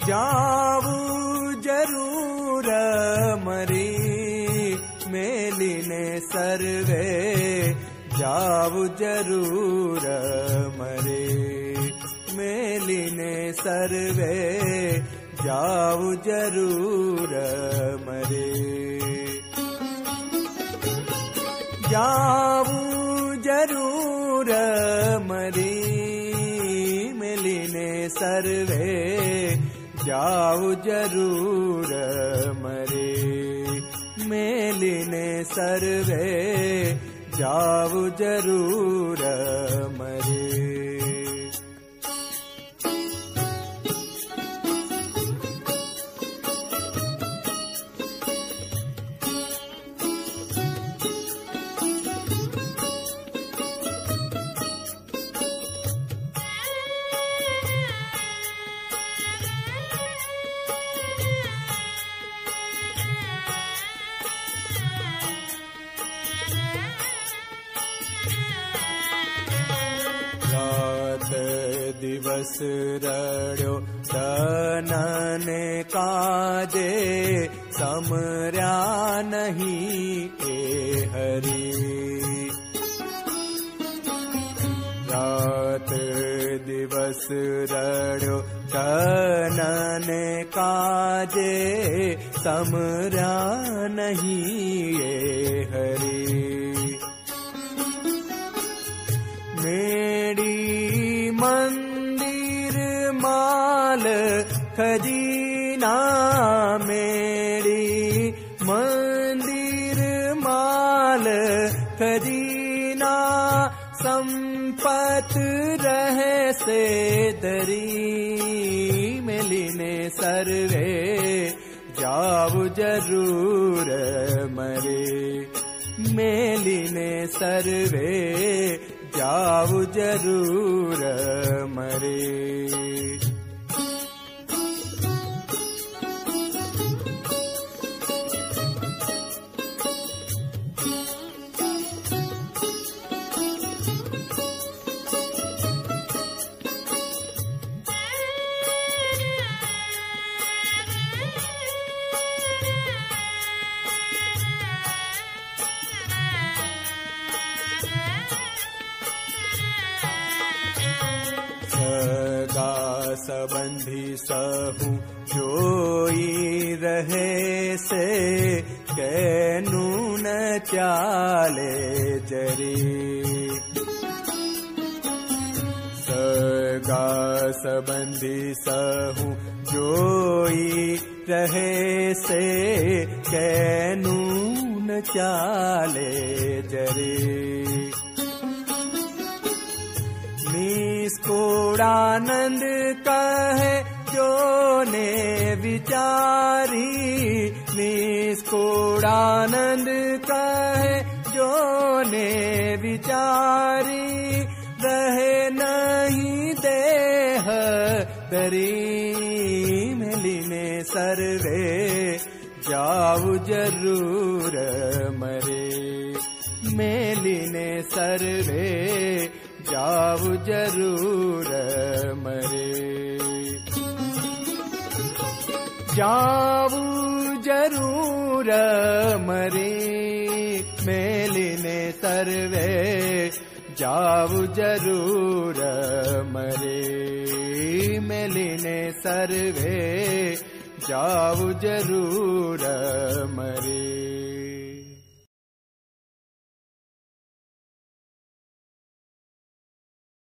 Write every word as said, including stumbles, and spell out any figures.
जावु जरूर मरी मेलिने सर्वे जावु जरूर मरे मेलिने सर्वे जावु जरूर मरे जावु जरूर मरी मेलिने सर्वे जावु जरूर मरे मेलिने सर्वे जावु जरूर मरे दिवस रड़ो तनने काजे समर्या नहीं ए हरि रात दिवस रड़ो तनने काजे समर्या नहीं ए हरि मेरी मंदिर माल खजीना मेरी मंदिर माल खजीना संपत रहे से दरी मेलिने सर्वे जावु जरूर मरे मेलिने सर्वे जावु जरूर मरे संबंधी सहु जोई रहे से कैनू न चाले जरी सगा संबंधी सहु जोई रहे से कैनू न चाले जरी निष्कूड़ानंद कहे जो ने विचारी निष्कूड़ानंद कहे जो ने विचारी रहे नहीं देह दरी मेलिने सर्वे जावु जरूर मरे मेलिने सर्वे जावु जरूर मरे जावु जरूर मरे मेलिने सर्वे जावु जरूर मरे मेलिने सर्वे जावु जरूर मरे